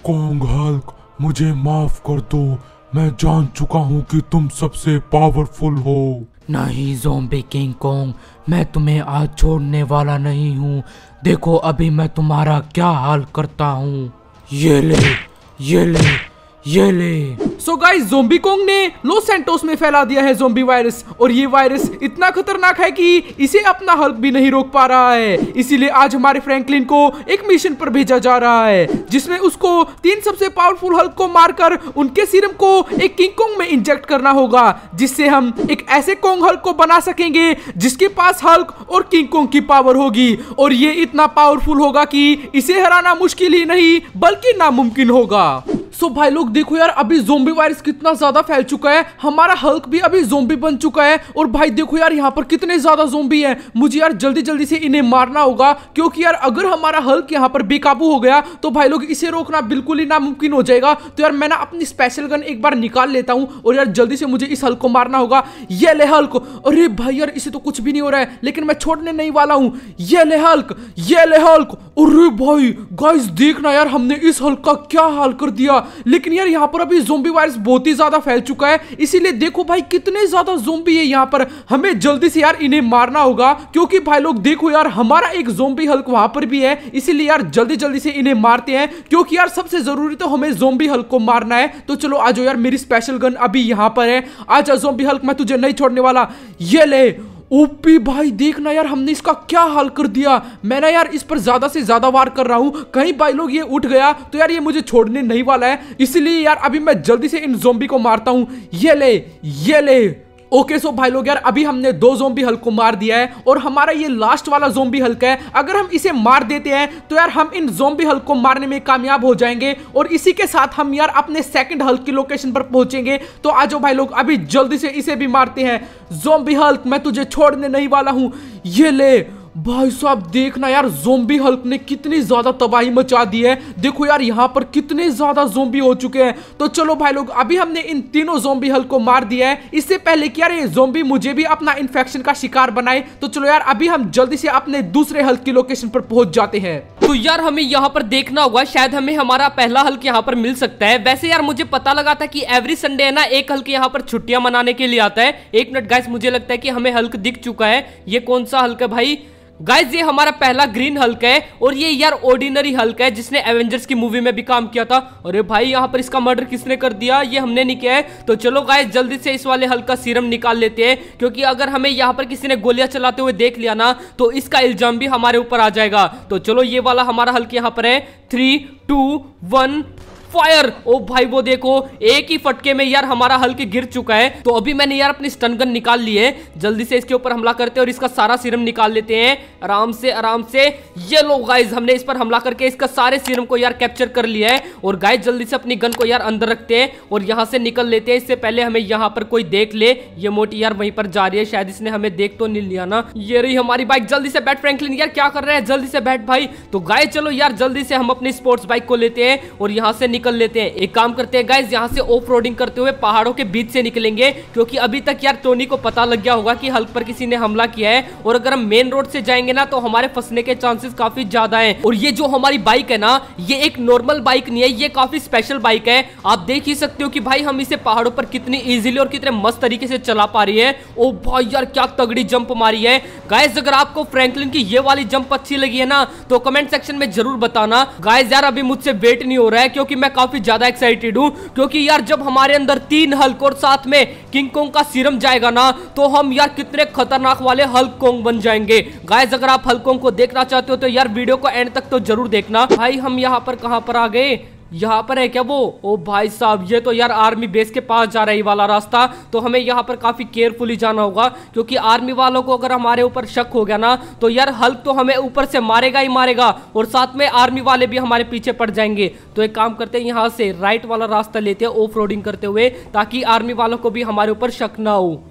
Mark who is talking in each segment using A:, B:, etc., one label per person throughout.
A: Kong Hulk, मुझे माफ कर दो। मैं जान चुका हूँ कि तुम सबसे पावरफुल हो।
B: नहीं ज़ॉम्बी किंग कोंग, मैं तुम्हें आज छोड़ने वाला नहीं हूँ। देखो अभी मैं तुम्हारा क्या हाल करता हूँ। ये ले, ये ले, ये ले। सो गाइस, ज़ॉम्बी कोंग ने लॉस सैंटोस में फैला दिया है ज़ॉम्बी वायरस, और ये वायरस इतना खतरनाक है कि इसे अपना हल्क भी नहीं रोक पा रहा है। इसीलिए आज हमारे फ्रैंकलिन को एक मिशन पर भेजा जा रहा है, जिसमें उसको 3 सबसे पावरफुल हल्क को मारकर उनके सीरम को एक किंग कोंग में इंजेक्ट करना होगा, जिससे हम एक ऐसे कोंग हल्क को बना सकेंगे जिसके पास हल्क और किंग कोंग की पावर होगी, और ये इतना पावरफुल होगा कि इसे हराना मुश्किल ही नहीं बल्कि नामुमकिन होगा। सो भाई लोग देखो यार, अभी ज़ॉम्बी वायरस कितना ज्यादा फैल चुका है। हमारा हल्क भी अभी ज़ॉम्बी बन चुका है, और भाई देखो यार यहाँ पर कितने ज्यादा ज़ॉम्बी हैं। मुझे यार जल्दी जल्दी से इन्हें मारना होगा, क्योंकि यार अगर हमारा हल्क यहाँ पर बेकाबू हो गया तो भाई लोग इसे रोकना बिल्कुल ही नामुमकिन हो जाएगा। तो यार मैं ना अपनी स्पेशल गन एक बार निकाल लेता हूँ, और यार जल्दी से मुझे इस हल्क को मारना होगा। ये ले हल्क। अरे भाई यार इसे तो कुछ भी नहीं हो रहा है, लेकिन मैं छोड़ने नहीं वाला हूँ। ये ले हल्क, ये ले हल्क। अरे भाई गाइस देखना यार, हमने इस हल्क का क्या हाल कर दिया। लेकिन यार यहाँ पर अभी ज़ॉम्बी वायरस बहुत ही ज्यादा फैल चुका है, इसीलिए देखो भाई कितने ज्यादा ज़ॉम्बी है यहाँ पर। हमें जल्दी से यार इन्हें मारना होगा, क्योंकि भाई लोग देखो यार हमारा एक ज़ॉम्बी हल्क वहां पर भी है। इसीलिए यार जल्दी जल्दी से इन्हें मारते हैं, क्योंकि यार सबसे जरूरी तो हमें ज़ॉम्बी हल्क को मारना है। तो चलो आ जाओ यार, मेरी स्पेशल गन अभी यहाँ पर है। आजा ज़ॉम्बी हल्क, मैं तुझे नहीं छोड़ने वाला। ये ले। ओपी भाई देखना यार, हमने इसका क्या हाल कर दिया। मैं ना यार इस पर ज्यादा से ज्यादा वार कर रहा हूँ, कहीं भाई लोग ये उठ गया तो यार ये मुझे छोड़ने नहीं वाला है। इसलिए यार अभी मैं जल्दी से इन ज़ॉम्बी को मारता हूँ। ये ले, ये ले। ओके सो भाई लोग यार, अभी हमने 2 ज़ॉम्बी हल्क को मार दिया है, और हमारा ये लास्ट वाला ज़ॉम्बी हल्क है। अगर हम इसे मार देते हैं तो यार हम इन ज़ॉम्बी हल्क को मारने में कामयाब हो जाएंगे, और इसी के साथ हम यार अपने सेकंड हल्क की लोकेशन पर पहुंचेंगे। तो आ जाओ भाई लोग, अभी जल्दी से इसे भी मारते हैं। ज़ॉम्बी हल्क, मैं तुझे छोड़ने नहीं वाला हूं। ये ले। भाई साहब देखना यार, ज़ॉम्बी हल्क ने कितनी ज्यादा तबाही मचा दी है। देखो यार यहाँ पर कितने ज्यादा ज़ॉम्बी हो चुके हैं। तो चलो भाई लोग, अभी हमने इन तीनों ज़ॉम्बी हल्क को मार दिया है, इससे पहले कि यार ये ज़ॉम्बी मुझे भी अपना इन्फेक्शन का शिकार बनाए। तो चलो यार अभी हम जल्दी से अपने दूसरे हल्क की लोकेशन पर पहुंच जाते हैं।
C: तो यार हमें यहाँ पर देखना होगा, शायद हमें हमारा पहला हल्क यहाँ पर मिल सकता है। वैसे यार मुझे पता लगा था कि एवरी संडे है ना, एक हल्क यहाँ पर छुट्टियां मनाने के लिए आता है। एक मिनट गाइस, मुझे लगता है कि हमें हल्क दिख चुका है। ये कौन सा हल्क है भाई? गाइस ये हमारा पहला ग्रीन हल्क है, और ये यार ऑर्डिनरी हल्क है जिसने एवेंजर्स की मूवी में भी काम किया था। अरे भाई यहाँ पर इसका मर्डर किसने कर दिया? ये हमने नहीं किया है। तो चलो गाइस जल्दी से इस वाले हल्क का सीरम निकाल लेते हैं, क्योंकि अगर हमें यहाँ पर किसी ने गोलियां चलाते हुए देख लिया ना तो इसका इल्जाम भी हमारे ऊपर आ जाएगा। तो चलो ये वाला हमारा हल्क यहाँ पर है। 3, 2, 1 फायर। ओ भाई वो देखो, एक ही फटके में यार हमारा हल्क गिर चुका है। तो अभी मैंने यार अपनी स्टन गन निकाल ली है, जल्दी से इसके ऊपर हमला करते हैं और इसका सारा सीरम निकाल लेते हैं आराम से आराम से। ये लो गाइस, हमने इस पर हमला करके इसका सारे सीरम को यार कैप्चर कर लिया है। और गाइस जल्दी से अपनी गन को यार अंदर रखते हैं और यहाँ से निकल लेते हैं, इससे पहले हमें यहाँ पर कोई देख ले। ये मोटी यार वहीं पर जा रही है, शायद इसने हमें देख तो नहीं लिया ना। ये रही हमारी बाइक, जल्दी से बैठ फ्रैंकलिन, यार क्या कर रहे हैं, जल्दी से बैठ भाई। तो गाइस चलो यार जल्दी से हम अपनी स्पोर्ट्स बाइक को लेते हैं और यहाँ से निकल लेते हैं। एक काम करते हैं गाइस, यहाँ से ऑफ रोडिंग करते हुए पहाड़ों के बीच से निकलेंगे, क्योंकि अभी तक यार टोनी को पता लग गया होगा कि हल्क पर किसी ने हमला किया है। और अगर हम मेन रोड से जाएंगे ना तो हमारे फंसने के चांसेस काफी ज्यादा हैं। और ये जो हमारी बाइक है ना, ये एक नॉर्मल बाइक नहीं है, ये काफी स्पेशल बाइक है। आप देख ही सकते हो कि भाई हम इसे पहाड़ों पर कितनी इजीली और कितने मस्त तरीके से चला पा रही है। ओ भाई यार क्या तगड़ी जंप मारी है। गाइस अगर आपको फ्रैंकलिन की ये वाली जंप अच्छी लगी है ना तो कमेंट सेक्शन में जरूर बताना। गाइस यार अभी मुझसे वेट नहीं हो रहा है, क्योंकि मैं काफी ज्यादा एक्साइटेड हूं, क्योंकि यार जब हमारे अंदर 3 हल्क और साथ में किंग कोंग का सीरम जाएगा ना तो हम यार कितने खतरनाक वाले हल्क कोंग बन जाएंगे। गाइस अगर आप हल्क कोंग को देखना चाहते हो तो यार वीडियो को एंड तक तो जरूर देखना। भाई हम यहाँ पर कहां पर आ गए? यहाँ पर है क्या वो? ओ भाई साहब ये तो यार आर्मी बेस के पास जा रहा है वाला रास्ता। तो हमें यहाँ पर काफी केयरफुली जाना होगा, क्योंकि आर्मी वालों को अगर हमारे ऊपर शक हो गया ना तो यार हल्क तो हमें ऊपर से मारेगा ही मारेगा, और साथ में आर्मी वाले भी हमारे पीछे पड़ जाएंगे। तो एक काम करते हैं, यहाँ से राइट वाला रास्ता लेते हैं ऑफ रोडिंग करते हुए, ताकि आर्मी वालों को भी हमारे ऊपर शक ना हो।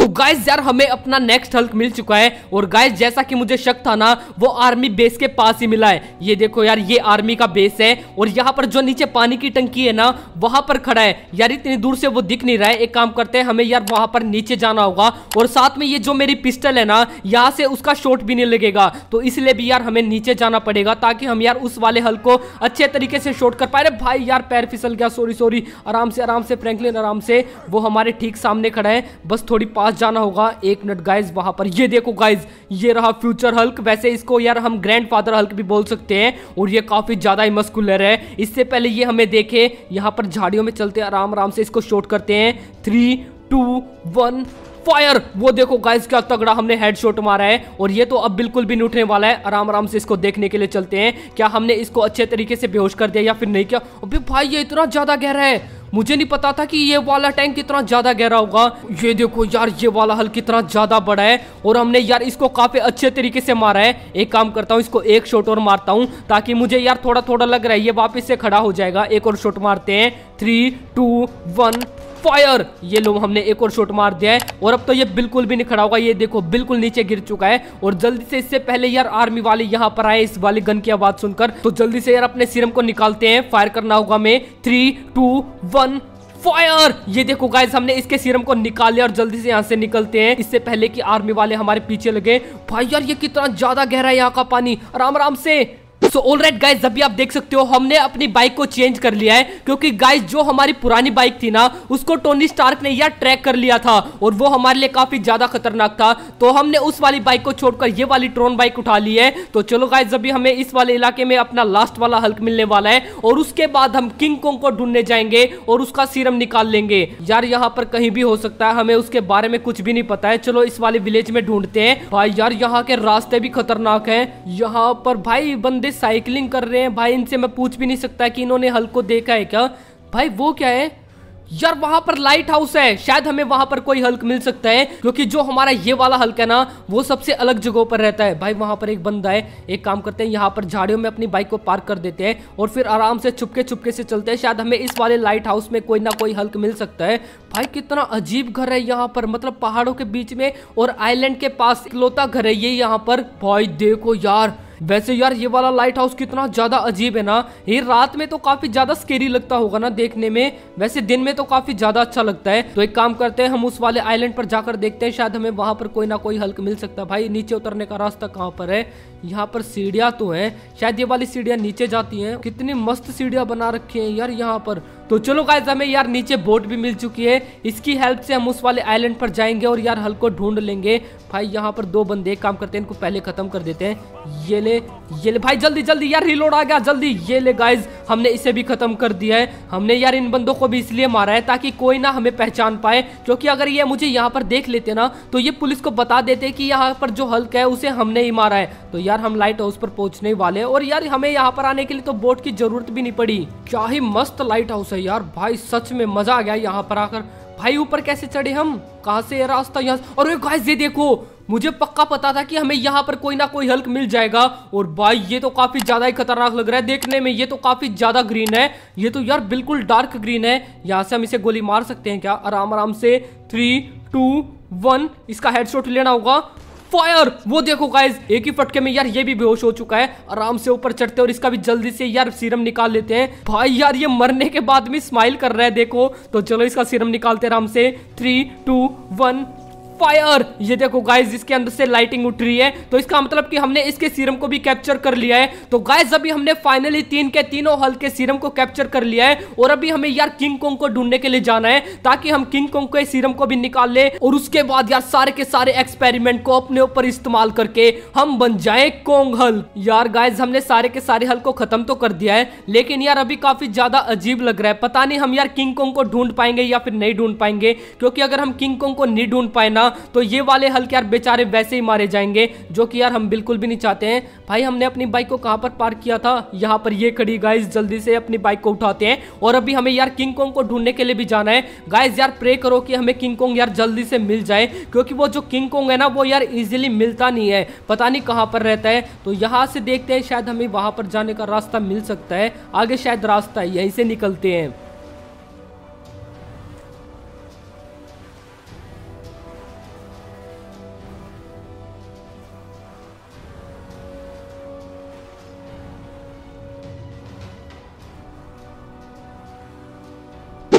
C: तो गाइस यार हमें अपना नेक्स्ट हल्क मिल चुका है। और गाइस जैसा कि मुझे शक था ना, वो आर्मी बेस के पास ही मिला है। ये देखो यार, ये आर्मी का बेस है और यहाँ पर जो नीचे पानी की टंकी है ना, वहां पर खड़ा है यार। इतनी दूर से वो दिख नहीं रहा है। एक काम करते हैं, हमें यार वहां पर नीचे जाना होगा। और साथ में ये जो मेरी पिस्टल है ना, यहाँ से उसका शॉट भी नहीं लगेगा, तो इसलिए भी यार हमें नीचे जाना पड़ेगा, ताकि हम यार उस वाले हल्क को अच्छे तरीके से शॉट कर पाए। अरे भाई यार पैर फिसल गया, सॉरी। आराम से फ्रैंकलिन, आराम से। वो हमारे ठीक सामने खड़ा है, बस थोड़ी पास जाना होगा। एक मिनट गाइज, वहां पर ये देखो गाइज, ये रहा फ्यूचर हल्क। वैसे इसको यार हम ग्रैंडफादर हल्क भी बोल सकते हैं और ये काफी ज्यादा ही मस्कुलर है। इससे पहले ये हमें देखे, यहाँ पर झाड़ियों में चलते आराम से इसको शॉट करते हैं। 3, 2, 1 फायर। वो देखो गाइस, क्या तगड़ा हमने हेडशॉट मारा है और ये तो अब बिल्कुल भी नहीं उठने वाला है। आराम से इसको देखने के लिए चलते हैं, क्या हमने इसको अच्छे तरीके से बेहोश कर दिया या फिर नहीं। क्या अबे भाई, ये इतना ज्यादा गहरा है, मुझे नहीं पता था कि ये वाला टैंक कितना ज्यादा गहरा होगा। ये देखो यार, ये वाला हल कितना ज्यादा बड़ा है और हमने यार इसको काफी अच्छे तरीके से मारा है। एक काम करता हूँ, इसको एक शॉट और मारता हूँ, ताकि मुझे यार थोड़ा लग रहा है ये वापस से खड़ा हो जाएगा। एक और शॉट मारते हैं। 3, 2, 1 फायर। ये लो, हमने एक और शॉट मार दिया है और अब तो ये बिल्कुल भी नहीं खड़ा होगा। ये देखो बिल्कुल नीचे गिर चुका है। और जल्दी से, इससे पहले यार आर्मी वाले यहाँ पर आए इस वाली गन की आवाज सुनकर, तो जल्दी से यार अपने सीरम को निकालते हैं। फायर करना होगा हमें। 3, 2, 1 फायर। ये देखो गाइस, हमने इसके सीरम को निकाल लिया और जल्दी से यहाँ से निकलते हैं, इससे पहले कि आर्मी वाले हमारे पीछे लगे। भाई यार, ये कितना ज्यादा गहरा है यहाँ का पानी। आराम से। सो ऑलराइट गाइस, अभी आप देख सकते हो हमने अपनी बाइक को चेंज कर लिया है, क्योंकि गाइस जो हमारी पुरानी बाइक थी ना, उसको टोनी स्टार्क ने यार ट्रैक कर लिया था और वो हमारे लिए काफी ज्यादा खतरनाक था। तो हमने उस वाली बाइक को छोड़कर ये वाली ट्रोन बाइक उठा ली है। तो चलो गाइस, अभी हमें इस वाले इलाके में अपना लास्ट वाला हल्क मिलने वाला है और उसके बाद हम किंग कोंग को ढूंढने जाएंगे और उसका सीरम निकाल लेंगे। यार यहाँ पर कहीं भी हो सकता है, हमें उसके बारे में कुछ भी नहीं पता है। चलो इस वाले विलेज में ढूंढते हैं। भाई यार, यहाँ के रास्ते भी खतरनाक है। यहाँ पर भाई बंदे साइकिलिंग कर रहे हैं। भाई इनसे मैं पूछ भी नहीं सकता कि इन्होंने हल्क को देखा है क्या। भाई वो क्या है यार, वहां पर लाइट हाउस है, शायद हमें वहां पर कोई हल्क मिल सकता है, क्योंकि जो हमारा ये वाला हल्क है ना, वो सबसे अलग जगहों पर रहता है। भाई वहां पर एक बंदा है। एक काम करते हैं, यहाँ पर झाड़ियों में अपनी बाइक को पार्क कर देते हैं और फिर आराम से चुपके से चलते हैं। शायद हमें इस वाले लाइट हाउस में कोई ना कोई हल्क मिल सकता है। भाई कितना अजीब घर है यहाँ पर, मतलब पहाड़ों के बीच में और आइलैंड के पास इकलौता घर है ये यहाँ पर। भाई देखो यार, वैसे यार ये वाला लाइट हाउस कितना ज्यादा अजीब है ना। ये रात में तो काफी ज्यादा स्केरी लगता होगा ना देखने में, वैसे दिन में तो काफी ज्यादा अच्छा लगता है। तो एक काम करते हैं, हम उस वाले आइलैंड पर जाकर देखते हैं, शायद हमें वहां पर कोई ना कोई हल्क मिल सकता है। भाई नीचे उतरने का रास्ता कहाँ पर है? यहाँ पर सीढ़ियां तो है, शायद ये वाली सीढ़ियां नीचे जाती हैं। कितनी मस्त सीढ़ियां बना रखी हैं यार यहाँ पर। तो चलो गाइस, हमें यार नीचे बोट भी मिल चुकी है। इसकी हेल्प से हम उस वाले आइलैंड पर जाएंगे और यार हल्क को ढूंढ लेंगे। भाई यहाँ पर 2 बंदे, एक काम करते हैं, इनको पहले खत्म कर देते हैं। ये ले भाई, जल्दी यार, रिलोड आ गया जल्दी। ये ले गाइस, हमने इसे भी खत्म कर दिया है। हमने यार इन बंदों को भी इसलिए मारा है ताकि कोई ना हमें पहचान पाए, क्योंकि अगर ये मुझे यहाँ पर देख लेते ना, तो ये पुलिस को बता देते कि यहाँ पर जो हल्क है उसे हमने ही मारा है। तो यार हम लाइट हाउस पर पहुंचने वाले हैं और यार हमें यहाँ पर आने के लिए तो बोट की जरूरत भी नहीं पड़ी। क्या ही मस्त लाइट हाउस है यार। भाई सच में मजा आ गया यहाँ पर आकर। भाई ऊपर कैसे चढ़े हम? कहाँ से ये रास्ता? यहाँ। और गाइस ये देखो, मुझे पक्का पता था कि हमें यहाँ पर कोई ना कोई हल्क मिल जाएगा। और भाई ये तो काफी ज्यादा ही खतरनाक लग रहा है देखने में। ये तो काफी ज्यादा ग्रीन है, ये तो यार बिल्कुल डार्क ग्रीन है। यहाँ से हम इसे गोली मार सकते हैं क्या? आराम से। 3, 2, 1 इसका हेडशॉट लेना होगा। फायर। वो देखो गाइस, एक ही फटके में यार ये भी बेहोश हो चुका है। आराम से ऊपर चढ़ते और इसका भी जल्दी से यार सीरम निकाल लेते हैं। भाई यार ये मरने के बाद भी स्माइल कर रहा है देखो। तो चलो इसका सीरम निकालते आराम से। 3, 2, 1 फायर। ये देखो गाइस, इसके अंदर से लाइटिंग उठ रही है, तो इसका मतलब कि हमने इसके सीरम को भी कैप्चर कर लिया है। तो गाइस अभी हमने फाइनली 3 के तीनों हल्क के सीरम को कैप्चर कर लिया है और अभी हमें यार किंग कोंग को ढूंढने के लिए जाना है, ताकि हम किंग कोंग के सीरम को भी निकाल ले और उसके बाद यार सारे के सारे एक्सपेरिमेंट को अपने ऊपर इस्तेमाल करके हम बन जाए कोंग हल्क। यार गाइस, हमने सारे के सारे हल्क को खत्म तो कर दिया है, लेकिन यार अभी काफी ज्यादा अजीब लग रहा है। पता नहीं हम यार किंग कोंग को ढूंढ पाएंगे या फिर नहीं ढूंढ पाएंगे, क्योंकि अगर हम किंग कोंग को नहीं ढूंढ पाए ना, तो ये वाले हल्क यार बेचारे वैसे ही मारे जाएंगे, जो कि यार हम बिल्कुल भी नहीं चाहते हैं। भाई हमने अपनी बाइक को कहां पर पार्क किया था? यहाँ पर ये खड़ी। गाइस जल्दी से अपनी बाइक को उठाते हैं और अभी हमें यार किंग कोंग को ढूंढने के लिए भी जाना है। गाइस यार प्रे करो कि हमें किंग कोंग यार जल्दी से मिल जाए, क्योंकि वो जो किंग कोंग है ना, वो यार इजीली मिलता नहीं है, पता नहीं कहां पर रहता है। तो यहाँ से देखते हैं, शायद हमें वहां पर जाने का रास्ता मिल सकता है। आगे शायद रास्ता है, यहीं से निकलते हैं।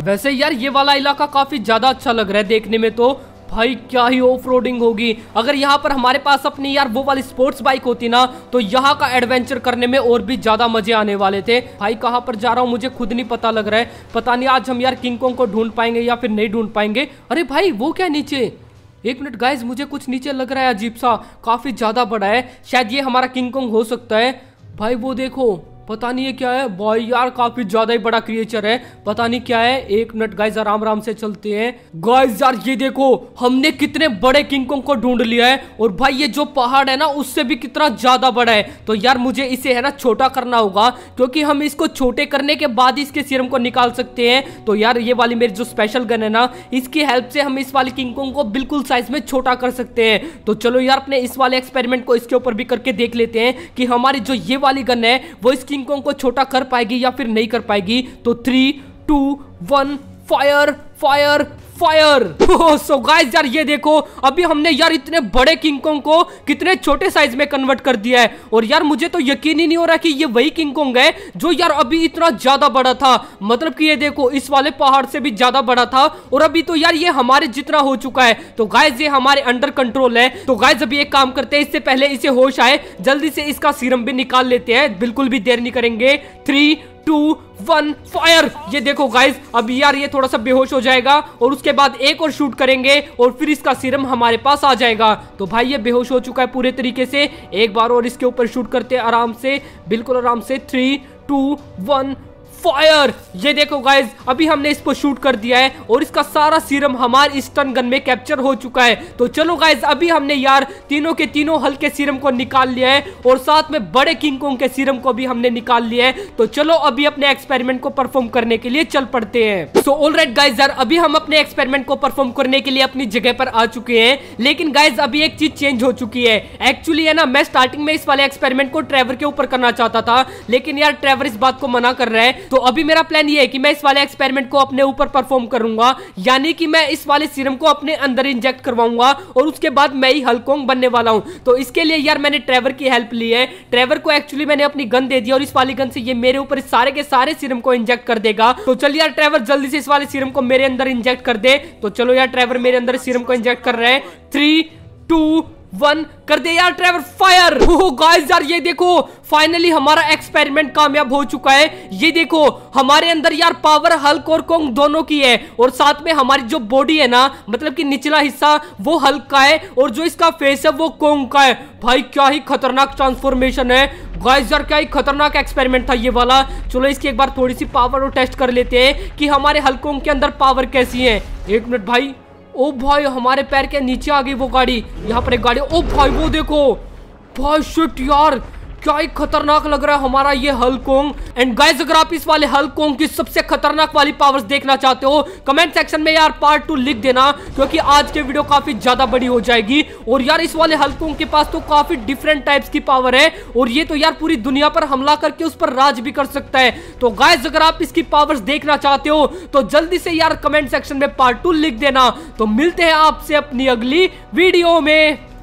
C: वैसे यार ये वाला इलाका काफी ज्यादा अच्छा लग रहा है देखने में। तो भाई क्या ही ऑफ रोडिंग होगी। अगर यहाँ पर हमारे पास अपनी यार वो वाली स्पोर्ट्स बाइक होती ना तो यहाँ का एडवेंचर करने में और भी ज्यादा मजे आने वाले थे। भाई कहाँ पर जा रहा हूँ मुझे खुद नहीं पता लग रहा है। पता नहीं आज हम यार किंग कॉन्ग को ढूंढ पाएंगे या फिर नहीं ढूंढ पाएंगे। अरे भाई वो क्या नीचे, एक मिनट गाइज, मुझे कुछ नीचे लग रहा है अजीब सा, काफी ज्यादा बड़ा है। शायद ये हमारा किंग कॉन्ग हो सकता है। भाई वो देखो, पता नहीं ये क्या है। भाई यार काफी ज्यादा ही बड़ा क्रिएचर है, पता नहीं क्या है। एक मिनट गाइज, आराम आराम से चलते हैं। गाइज यार ये देखो, हमने कितने बड़े किंग कॉन्ग को ढूंढ लिया है। और भाई ये जो पहाड़ है ना उससे भी कितना ज्यादा बड़ा है। तो यार मुझे इसे है ना छोटा करना होगा, क्योंकि हम इसको छोटे करने के बाद इसके सीरम को निकाल सकते हैं। तो यार ये वाली मेरी जो स्पेशल गन है ना, इसकी हेल्प से हम इस वाले किंग कॉन्ग को बिल्कुल साइज में छोटा कर सकते हैं। तो चलो यार अपने इस वाले एक्सपेरिमेंट को इसके ऊपर भी करके देख लेते हैं कि हमारी जो ये वाली गन है वो इस किंग कॉन्ग को छोटा कर पाएगी या फिर नहीं कर पाएगी। तो 3, 2, 1 fire fire fire. So guys यार ये देखो, अभी हमने यार इतने बड़े किंग कॉन्ग को कितने छोटे साइज में कन्वर्ट कर दिया है। और यार मुझे तो यकीन ही नहीं हो रहा कि ये वही किंग कॉन्ग है जो यार अभी इतना ज्यादा बड़ा था। मतलब कि ये देखो इस वाले पहाड़ से भी ज्यादा बड़ा था और अभी तो यार ये हमारे जितना हो चुका है। तो गाइस ये हमारे अंडर कंट्रोल है। तो गाइस अभी एक काम करते हैं, इससे पहले इसे होश आए जल्दी से इसका सीरम भी निकाल लेते हैं, बिल्कुल भी देर नहीं करेंगे। 3, 2, 1 फायर। ये देखो गाइस, अभी यार ये थोड़ा सा बेहोश हो जाएगा और उसके बाद एक और शूट करेंगे और फिर इसका सीरम हमारे पास आ जाएगा। तो भाई ये बेहोश हो चुका है पूरे तरीके से। एक बार और इसके ऊपर शूट करते हैं आराम से, बिल्कुल आराम से। 3, 2, 1 फायर। ये देखो गाइज, अभी हमने इसको शूट कर दिया है और इसका सारा सीरम हमारी स्टन गन में कैप्चर हो चुका है। तो चलो गाइज, अभी हमने यार तीनों के तीनों हल्के सीरम को निकाल लिया है और साथ में बड़े किंग कॉन्ग के सीरम को भी हमने निकाल लिया है। तो चलो अभी अपने एक्सपेरिमेंट को परफॉर्म करने के लिए चल पड़ते हैं। सो ऑलराइट गाइज यार, अभी हम अपने एक्सपेरिमेंट को परफॉर्म करने के लिए अपनी जगह पर आ चुके हैं। लेकिन गाइज अभी एक चीज चेंज हो चुकी है। एक्चुअली है ना, मैं स्टार्टिंग में इस वाले एक्सपेरिमेंट को ट्रेवर के ऊपर करना चाहता था, लेकिन यार ट्रेवर इस बात को मना कर रहा है। तो अभी मेरा प्लान ये है कि मैं इस वाले एक्सपेरिमेंट को अपने ऊपर परफॉर्म करूंगा, यानी कि मैं इस वाले सीरम को अपने अंदर इंजेक्ट करवाऊंगा और उसके बाद मैं ही हल्क कॉन्ग बनने वाला हूं। तो इसके लिए यार मैंने ट्रेवर की हेल्प ली है। ट्रेवर को एक्चुअली मैंने अपनी गन दे दी और इस वाली गन से ये मेरे ऊपर इस सारे के सारे सीरम को इंजेक्ट कर देगा। तो चलिए यार ट्रेवर जल्दी से इस वाले सीरम को मेरे अंदर इंजेक्ट कर दे। तो चलो यार ट्रेवर मेरे अंदर सीरम को इंजेक्ट कर रहे हैं। 3, 2, 1 कर दे यार ट्रेवर फायर। गाइस यार ये देखो, फाइनली हमारा एक्सपेरिमेंट कामयाब हो चुका है। ये देखो हमारे अंदर यार पावर हल्क और कॉन्ग दोनों की है और साथ में हमारी जो बॉडी है ना, मतलब कि निचला हिस्सा वो हल्क का है और जो इसका फेस है वो कॉन्ग का है। भाई क्या ही खतरनाक ट्रांसफॉर्मेशन है। गाइस यार क्या ही खतरनाक एक्सपेरिमेंट था ये वाला। चलो इसकी एक बार थोड़ी सी पावर और टेस्ट कर लेते हैं कि हमारे हल्क कॉन्ग के अंदर पावर कैसी है। एक मिनट भाई, ओ भाई हमारे पैर के नीचे आ गई वो गाड़ी। यहाँ पर एक गाड़ी, ओ भाई वो देखो, भाई शिट यार क्या ही खतरनाक लग रहा है हमारा ये हल्क कॉन्ग। एंड गाइस अगर आप इस वाले हल्क कॉन्ग की सबसे खतरनाक वाली पावर्स देखना चाहते हो, कमेंट सेक्शन में यार पार्ट 2 लिख देना, क्योंकि आज के वीडियो काफी ज्यादा बड़ी हो जाएगी। और यार इस वाले हल्क कॉन्ग के पास तो काफी डिफरेंट टाइप्स की पावर है और ये तो यार पूरी दुनिया पर हमला करके उस पर राज भी कर सकता है। तो गाइस अगर आप इसकी पावर्स देखना चाहते हो तो जल्दी से यार कमेंट सेक्शन में पार्ट 2 लिख देना। तो मिलते हैं आपसे अपनी अगली वीडियो में।